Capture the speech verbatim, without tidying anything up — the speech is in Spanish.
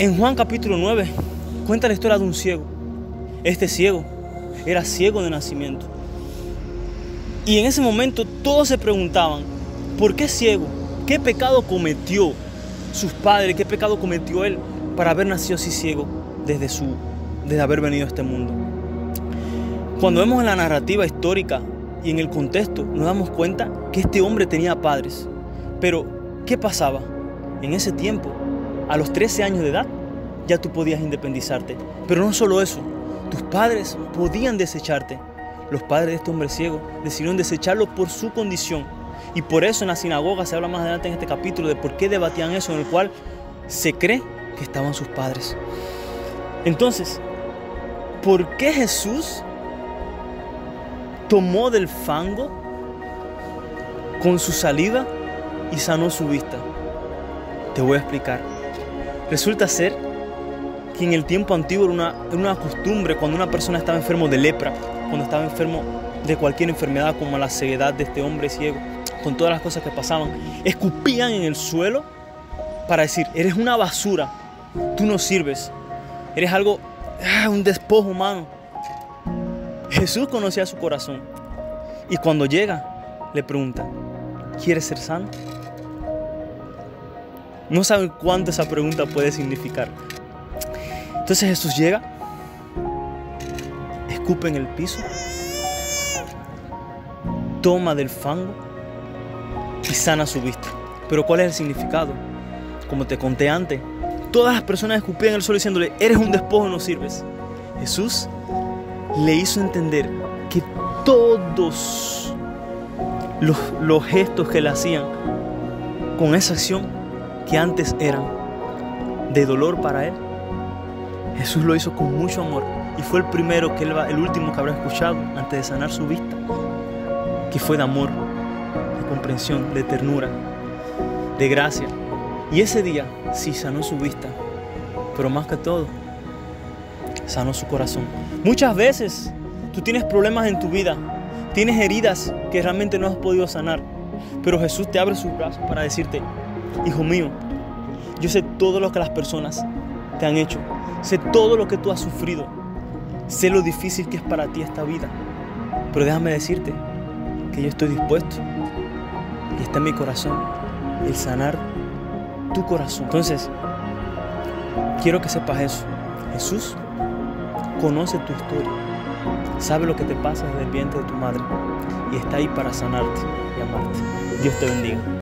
En Juan capítulo nueve cuenta la historia de un ciego. Este ciego era ciego de nacimiento. Y en ese momento todos se preguntaban, ¿por qué ciego? ¿Qué pecado cometió sus padres? ¿Qué pecado cometió él para haber nacido así ciego desde, su, desde haber venido a este mundo? Cuando vemos en la narrativa histórica y en el contexto, nos damos cuenta que este hombre tenía padres. Pero, ¿qué pasaba? En ese tiempo, a los trece años de edad, ya tú podías independizarte. Pero no solo eso, tus padres podían desecharte. Los padres de este hombre ciego decidieron desecharlo por su condición. Y por eso en la sinagoga se habla más adelante en este capítulo de por qué debatían eso, en el cual se cree que estaban sus padres. Entonces, ¿por qué Jesús tomó del fango con su saliva y sanó su vista? Te voy a explicar. Resulta ser que en el tiempo antiguo era una, era una costumbre cuando una persona estaba enfermo de lepra, cuando estaba enfermo de cualquier enfermedad como la ceguedad de este hombre ciego, con todas las cosas que pasaban, escupían en el suelo para decir, eres una basura, tú no sirves, eres algo, ah, un despojo humano. Jesús conocía su corazón y cuando llega le pregunta, ¿quieres ser sano? No saben cuánto esa pregunta puede significar. Entonces Jesús llega, escupe en el piso, toma del fango y sana su vista. Pero ¿cuál es el significado? Como te conté antes, todas las personas escupían en el suelo diciéndole, eres un despojo, no sirves. Jesús le hizo entender que todos los, los gestos que le hacían con esa acción que antes eran de dolor para él, Jesús lo hizo con mucho amor y fue el primero, que él va, el último que habrá escuchado antes de sanar su vista, que fue de amor, de comprensión, de ternura, de gracia. Y ese día sí sanó su vista, pero más que todo, sanó su corazón. Muchas veces tú tienes problemas en tu vida, tienes heridas que realmente no has podido sanar, pero Jesús te abre sus brazos para decirte, hijo mío, yo sé todo lo que las personas te han hecho, sé todo lo que tú has sufrido, sé lo difícil que es para ti esta vida, pero déjame decirte que yo estoy dispuesto y está en mi corazón el sanar tu corazón. Entonces, quiero que sepas eso. Jesús conoce tu historia, sabe lo que te pasa desde el vientre de tu madre y está ahí para sanarte y amarte. Dios te bendiga.